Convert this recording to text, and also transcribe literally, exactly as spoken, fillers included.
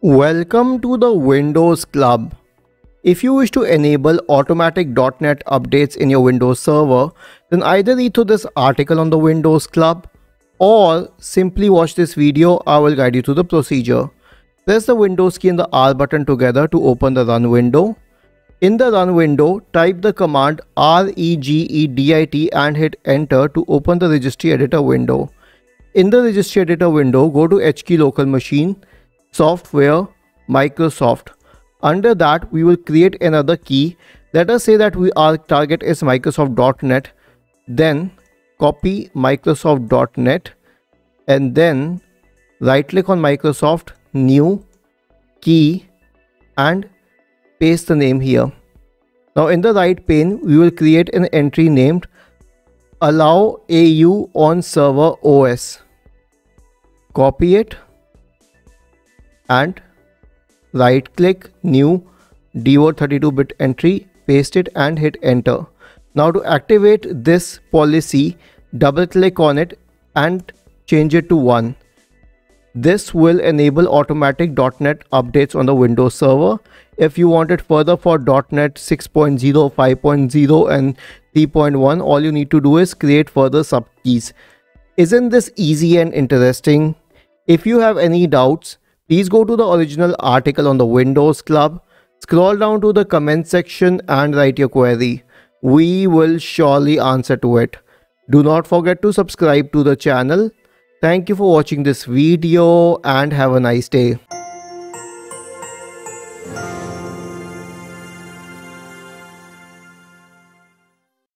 Welcome to the Windows Club. If you wish to enable automatic dot net updates in your Windows server, then either read through this article on the Windows Club or simply watch this video. I will guide you through the procedure. Press the Windows key and the R button together to open the Run window. In the Run window, type the command regedit and hit Enter to open the Registry Editor window. In the Registry Editor window, go to H key Local Machine, Software, Microsoft. Under that, we will create another key. Let us say that we our target is Microsoft dot net. Then copy Microsoft dot net and then right click on Microsoft, New, Key and paste the name here. Now in the right pane, we will create an entry named Allow A U on Server O S. Copy it and right click, New, D O thirty-two bit entry, paste it and hit Enter. Now to activate this policy, double click on it and change it to one. This will enable automatic dot net updates on the Windows server. If you want it further for dot net six point zero, five point zero and three point one, all you need to do is create further subkeys. Isn't this easy and interesting? If you have any doubts, please go to the original article on the Windows Club, scroll down to the comment section and write your query. We will surely answer to it. Do not forget to subscribe to the channel. Thank you for watching this video and have a nice day.